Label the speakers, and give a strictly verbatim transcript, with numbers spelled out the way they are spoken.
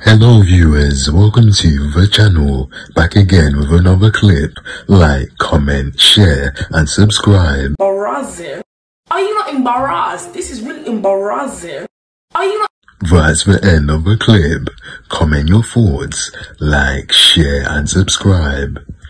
Speaker 1: Hello viewers, welcome to the channel, back again with another clip. Like, comment, share and subscribe.
Speaker 2: Embarrassing? Are you not embarrassed? This is really embarrassing. Are you not?
Speaker 1: That's the end of the clip. Comment your thoughts, like, share and subscribe.